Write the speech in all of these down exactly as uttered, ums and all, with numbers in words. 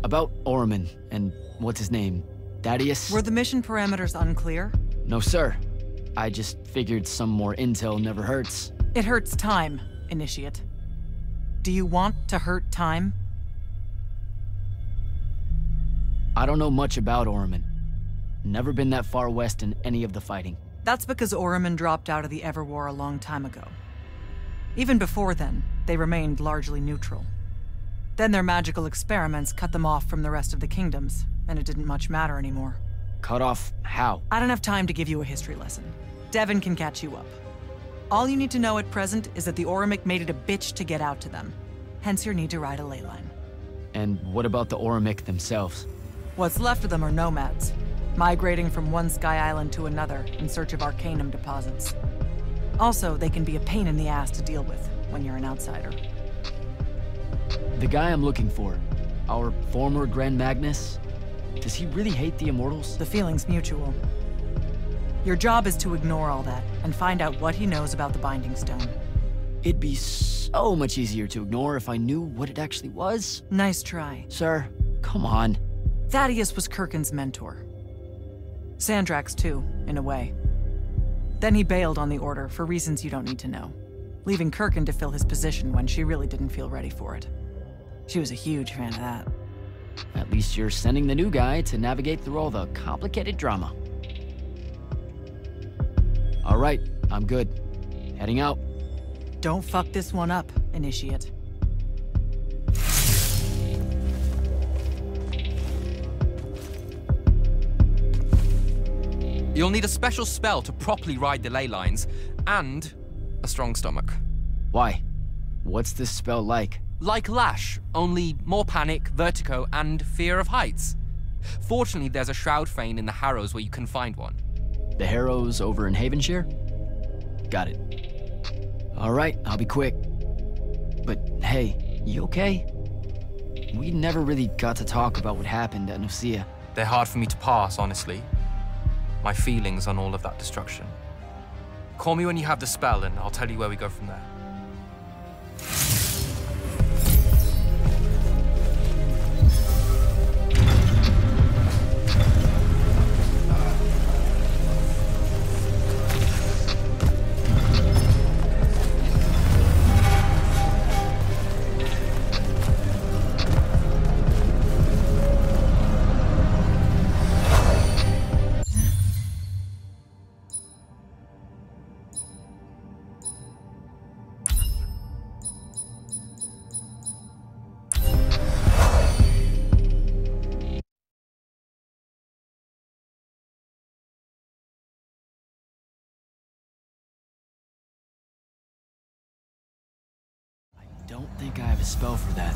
About Orman and what's his name? Thaddeus? Were the mission parameters unclear? No, sir. I just figured some more intel never hurts. It hurts time, Initiate. Do you want to hurt time? I don't know much about Orman. Never been that far west in any of the fighting. That's because Orman dropped out of the Everwar a long time ago. Even before then, they remained largely neutral. Then their magical experiments cut them off from the rest of the kingdoms, and it didn't much matter anymore. Cut off how? I don't have time to give you a history lesson. Devin can catch you up. All you need to know at present is that the Orimic made it a bitch to get out to them. Hence your need to ride a ley line. And what about the Orimic themselves? What's left of them are nomads, migrating from one sky island to another in search of arcanum deposits. Also, they can be a pain in the ass to deal with when you're an outsider. The guy I'm looking for, our former Grand Magnus, does he really hate the Immortals? The feeling's mutual. Your job is to ignore all that and find out what he knows about the Binding Stone. It'd be so much easier to ignore if I knew what it actually was. Nice try. Sir, come on. Thaddeus was Kirkin's mentor. Sandrax too, in a way. Then he bailed on the Order for reasons you don't need to know, leaving Kirkin to fill his position when she really didn't feel ready for it. She was a huge fan of that. At least you're sending the new guy to navigate through all the complicated drama. All right, I'm good. Heading out. Don't fuck this one up, Initiate. You'll need a special spell to properly ride the ley lines, and a strong stomach. Why? What's this spell like? Like Lash, only more panic, vertigo, and fear of heights. Fortunately, there's a Shroud Fane in the Harrows where you can find one. The Harrows over in Havenshire? Got it. All right, I'll be quick. But hey, you okay? We never really got to talk about what happened at Nausea. They're hard for me to pass, honestly. My feelings on all of that destruction. Call me when you have the spell and I'll tell you where we go from there. Don't think I have a spell for that.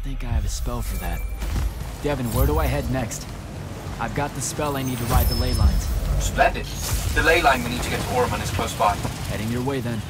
think I have a spell for that. Devin, where do I head next? I've got the spell I need to ride the ley lines. Splendid. The ley line we need to get to Ormond is close by. Heading your way then.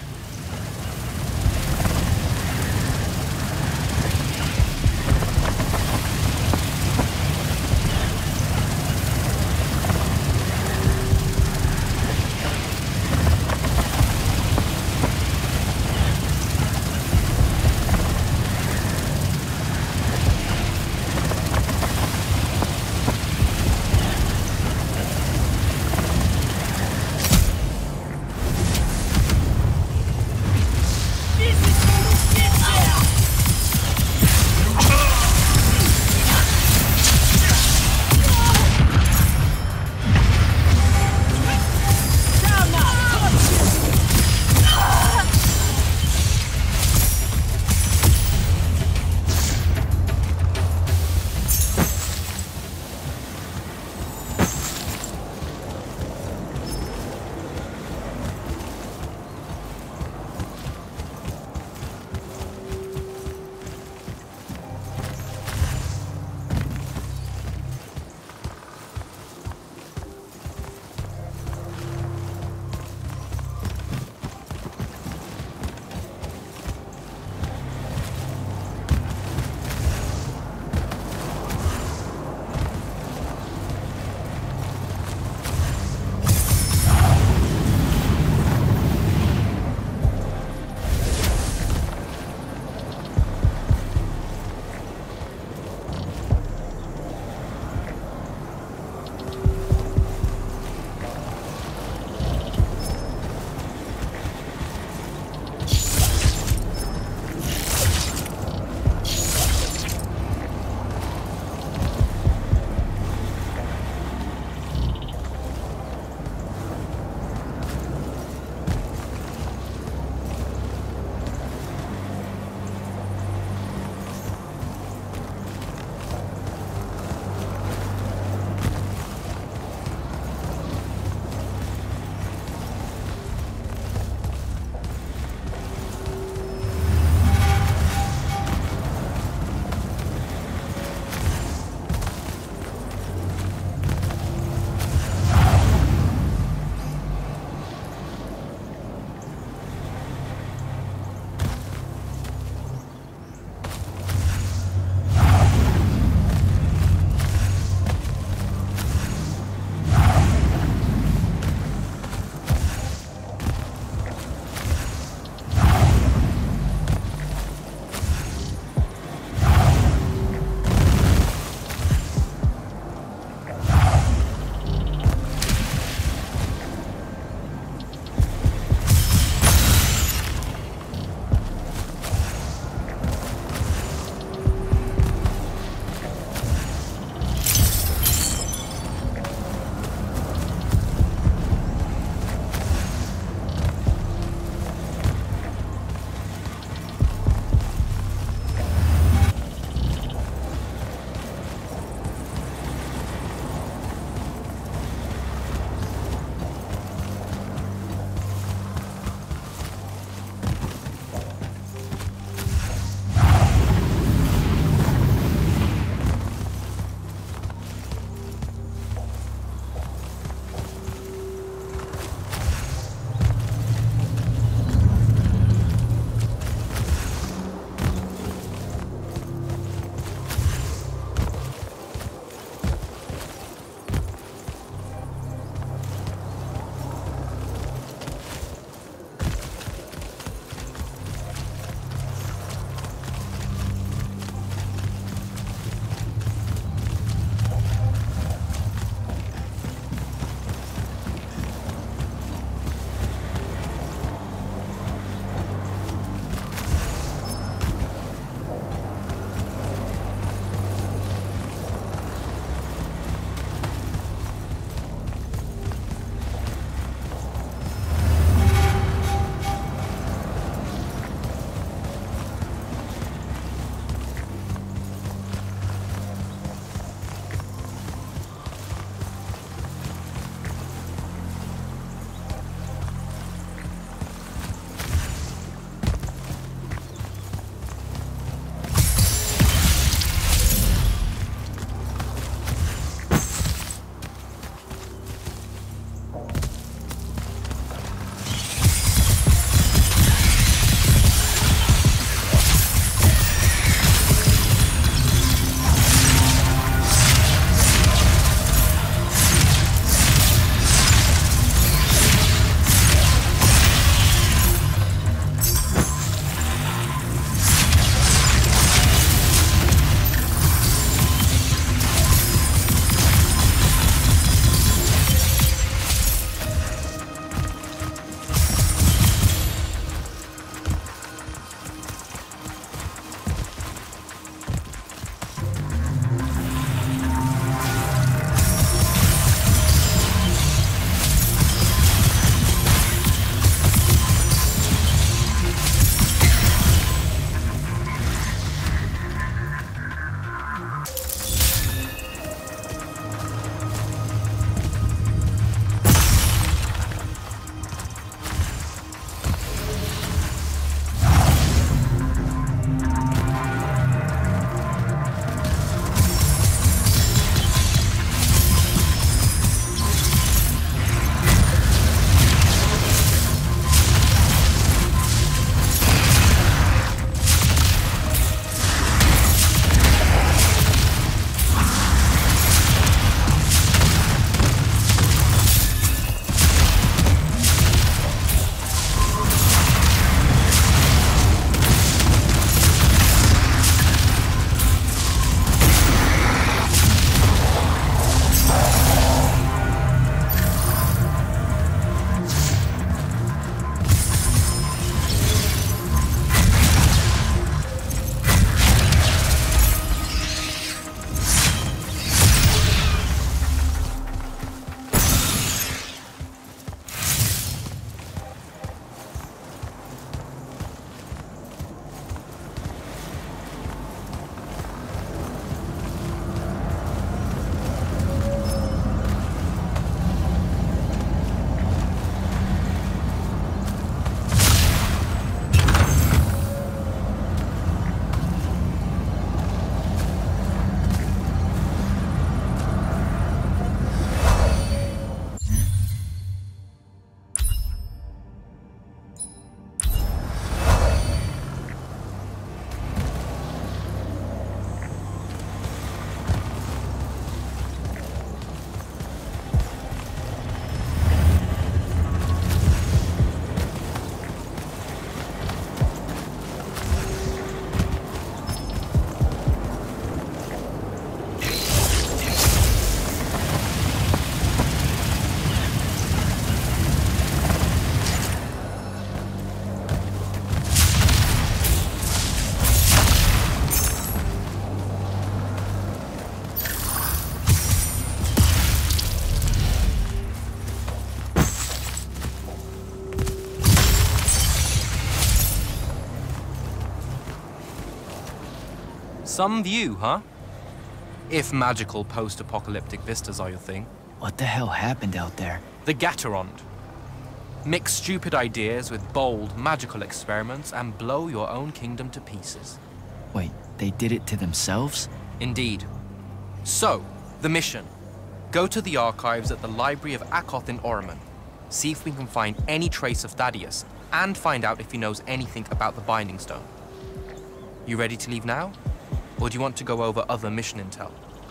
Some view, huh? If magical post-apocalyptic vistas are your thing. What the hell happened out there? The Gaterond. Mix stupid ideas with bold, magical experiments and blow your own kingdom to pieces. Wait, they did it to themselves? Indeed. So, the mission. Go to the archives at the Library of Akoth in Oromon. See if we can find any trace of Thaddeus, and find out if he knows anything about the Binding Stone. You ready to leave now? Or do you want to go over other mission intel?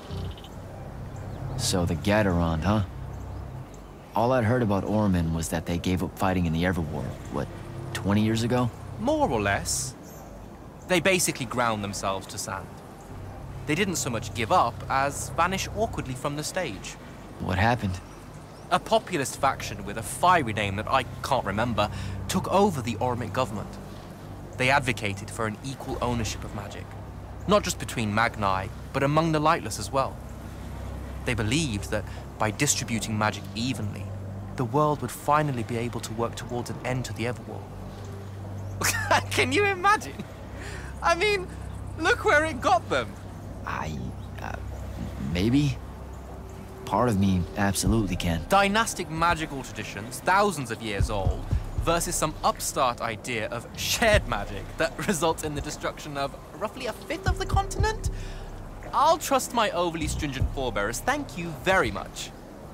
So the Gaterond, huh? All I'd heard about Oromon was that they gave up fighting in the Everwar, what, twenty years ago? More or less. They basically ground themselves to sand. They didn't so much give up as vanish awkwardly from the stage. What happened? A populist faction with a fiery name that I can't remember took over the Oromic government. They advocated for an equal ownership of magic. Not just between Magni, but among the lightless as well. They believed that by distributing magic evenly, the world would finally be able to work towards an end to the Everwar. Can you imagine? I mean, look where it got them. I... Uh, maybe? Part of me absolutely can. Dynastic magical traditions, thousands of years old, versus some upstart idea of shared magic that results in the destruction of roughly a fifth of the continent? I'll trust my overly stringent forebears, thank you very much.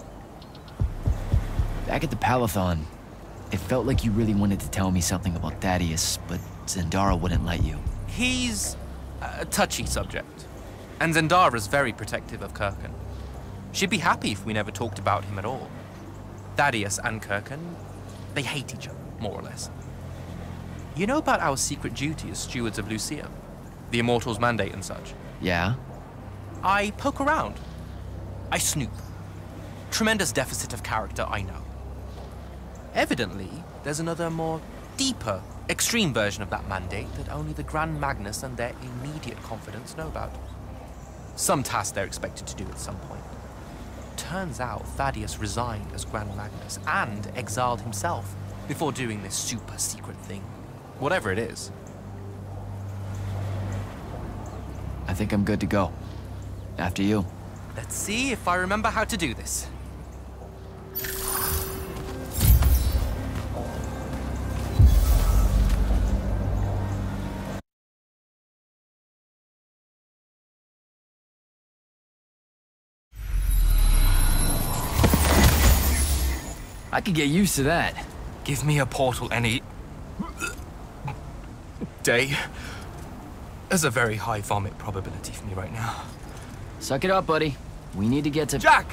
Back at the Palathon, it felt like you really wanted to tell me something about Thaddeus, but Zendara wouldn't let you. He's a touchy subject, and Zendara's very protective of Kirkan. She'd be happy if we never talked about him at all. Thaddeus and Kirkan, they hate each other, more or less. You know about our secret duty as stewards of Lucia? The Immortals' mandate and such? Yeah? I poke around. I snoop. Tremendous deficit of character, I know. Evidently, there's another more deeper, extreme version of that mandate that only the Grand Magnus and their immediate confidants know about. Some task they're expected to do at some point. Turns out Thaddeus resigned as Grand Magnus and exiled himself before doing this super secret thing. Whatever it is. I think I'm good to go. After you. Let's see if I remember how to do this. I could get used to that. Give me a portal any day. There's a very high vomit probability for me right now. Suck it up, buddy. We need to get to... Jack!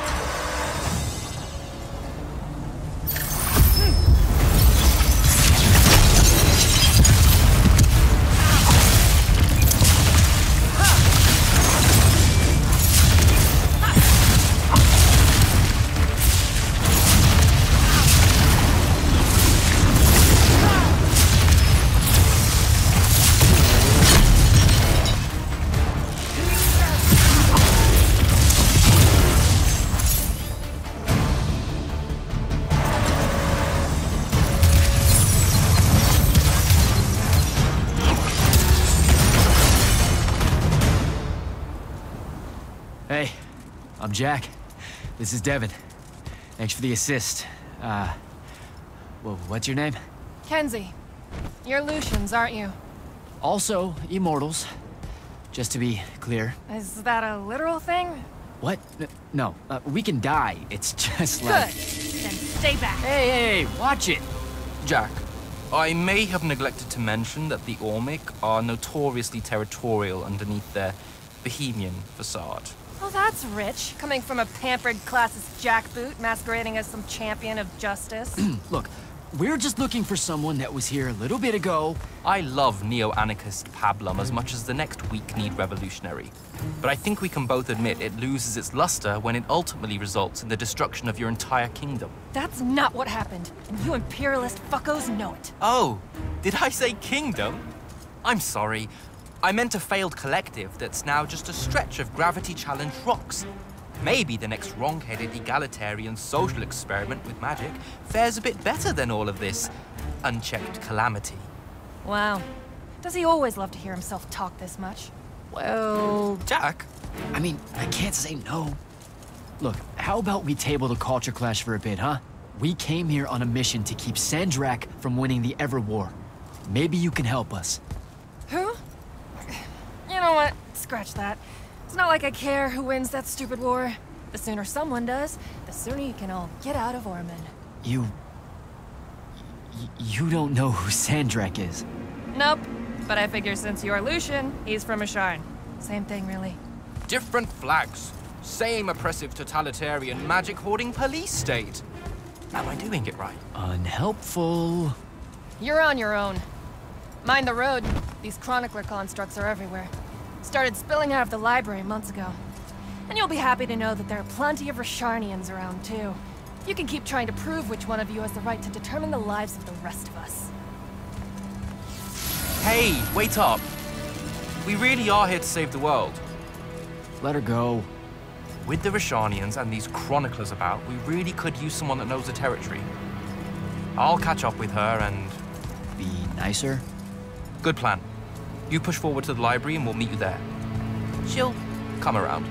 Hey, I'm Jack. This is Devin. Thanks for the assist. Uh, well, what's your name? Kenzie. You're Lucians, aren't you? Also, Immortals. Just to be clear. Is that a literal thing? What? N no, uh, we can die. It's just Good. like... Then stay back. Hey, hey, hey, watch it! Jack, I may have neglected to mention that the Ormic are notoriously territorial underneath their Bohemian facade. Oh, that's rich. Coming from a pampered classist jackboot masquerading as some champion of justice. Look, we're just looking for someone that was here a little bit ago. I love neo-anarchist pablum as much as the next weak-kneed revolutionary. But I think we can both admit it loses its luster when it ultimately results in the destruction of your entire kingdom. That's not what happened, and you imperialist fuckos know it. Oh, did I say kingdom? I'm sorry. I meant a failed collective that's now just a stretch of gravity-challenged rocks. Maybe the next wrong-headed egalitarian social experiment with magic fares a bit better than all of this unchecked calamity. Wow. Does he always love to hear himself talk this much? Well, Jack? I mean, I can't say no. Look, how about we table the culture clash for a bit, huh? We came here on a mission to keep Sandrak from winning the Ever War. Maybe you can help us. Who? You know what? Scratch that. It's not like I care who wins that stupid war. The sooner someone does, the sooner you can all get out of Ormond. You... y- You don't know who Sandrak is. Nope. But I figure since you're Lucian, he's from Asharn. Same thing, really. Different flags. Same oppressive totalitarian magic-hoarding police state. Am I doing it right? Unhelpful. You're on your own. Mind the road. These chronicler constructs are everywhere. Started spilling out of the library months ago. And you'll be happy to know that there are plenty of Rasharnians around, too. You can keep trying to prove which one of you has the right to determine the lives of the rest of us. Hey, wait up. We really are here to save the world. Let her go. With the Rasharnians and these chroniclers about, we really could use someone that knows the territory. I'll catch up with her and... Be nicer? Good plan. You push forward to the library and we'll meet you there. She'll come around.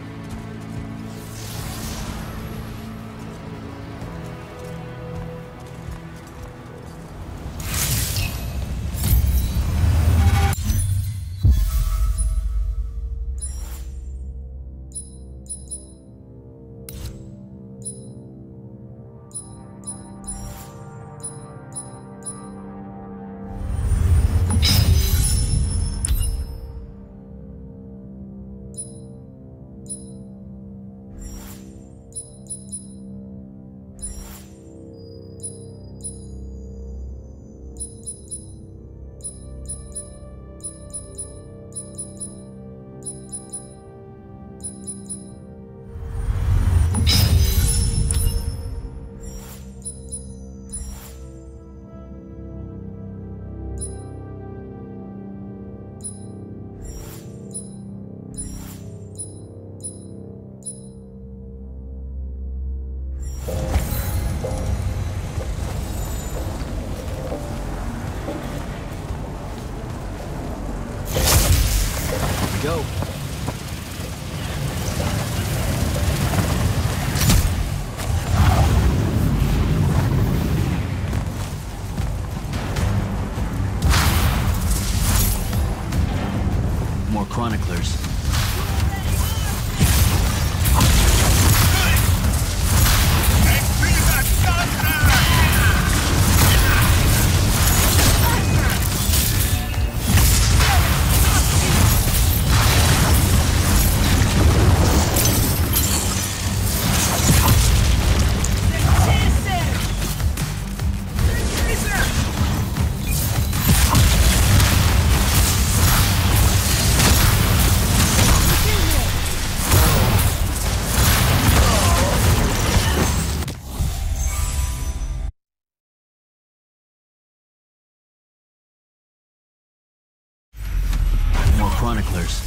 Go. More chroniclers. Chroniclers.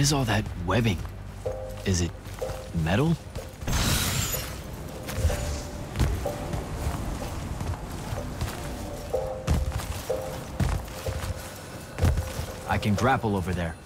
is all that webbing? Is it metal? I can grapple over there.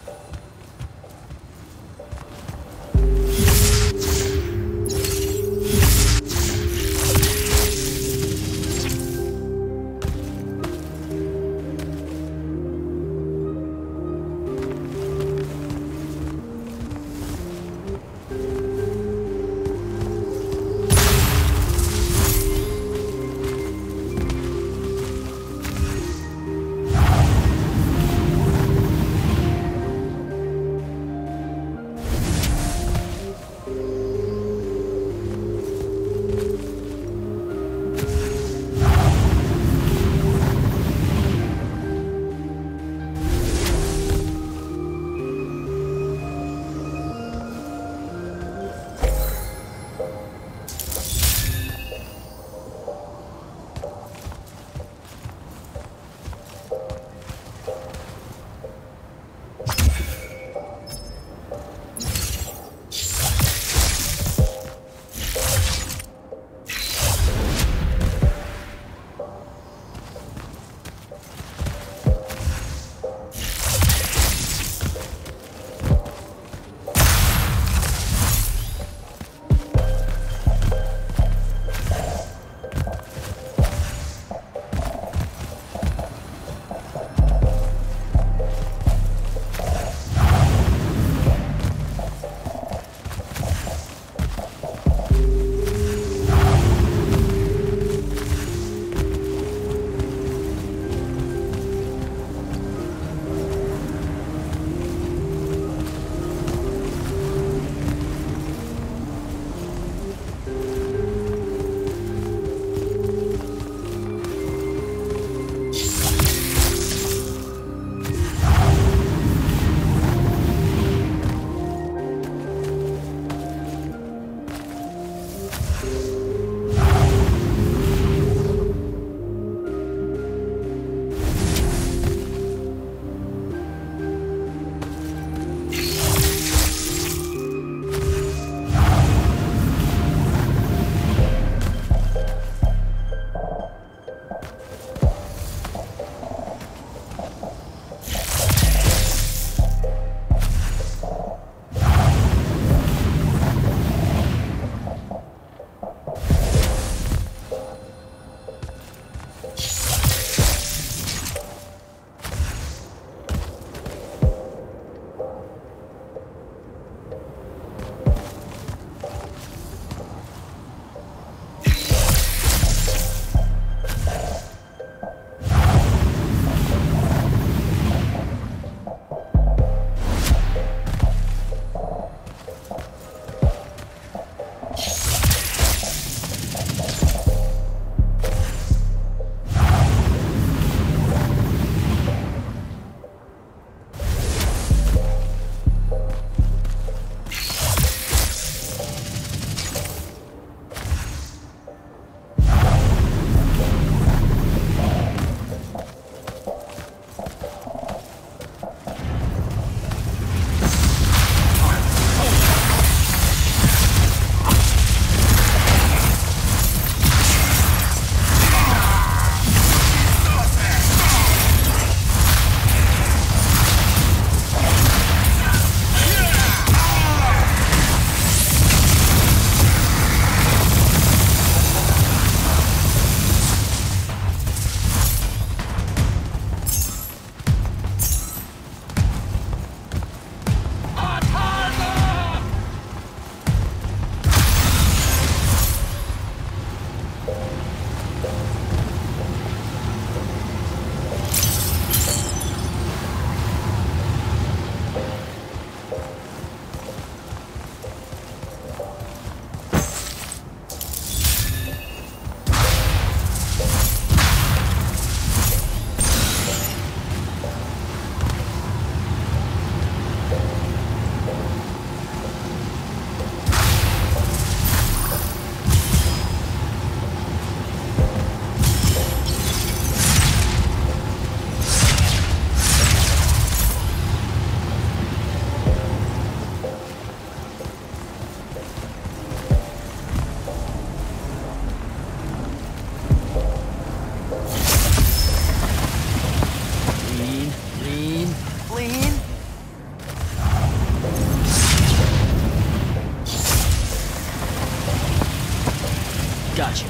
Gotcha.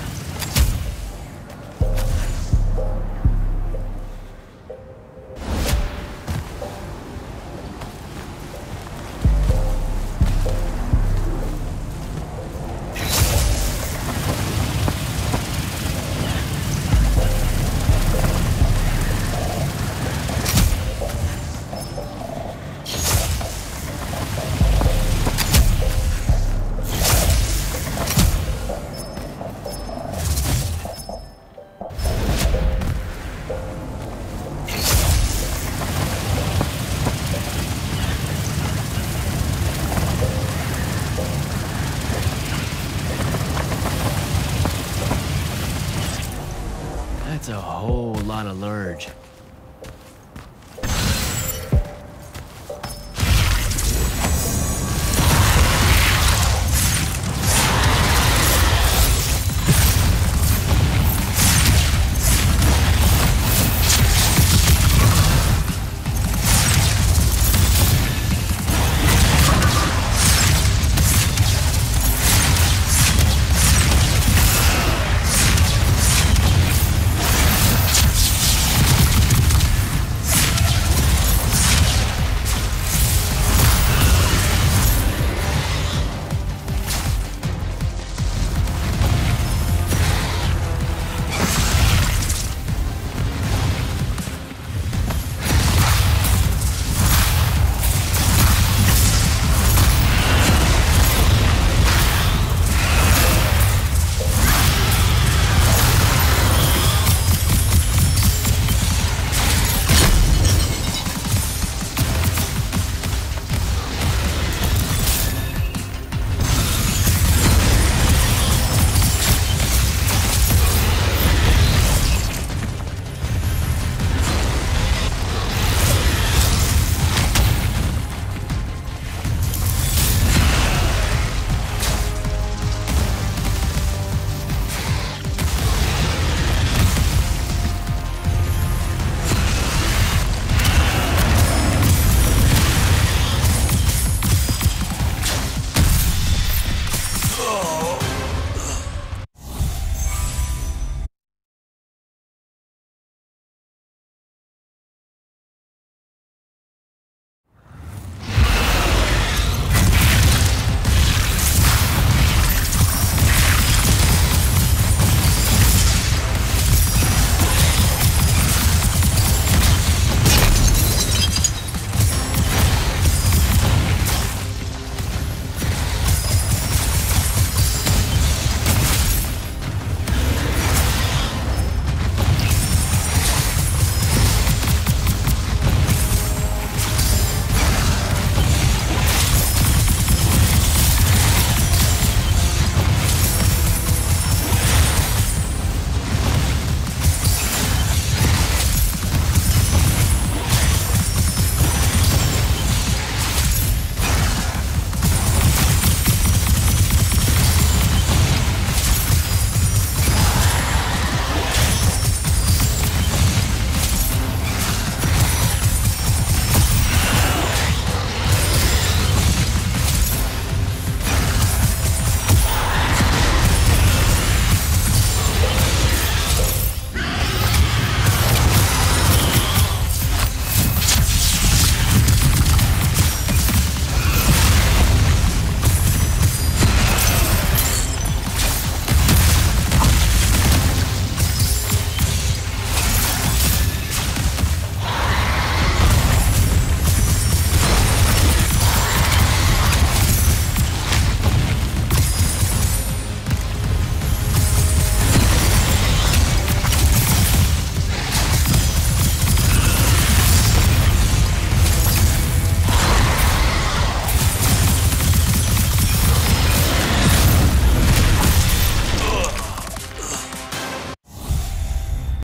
That's a whole lot of Lurge.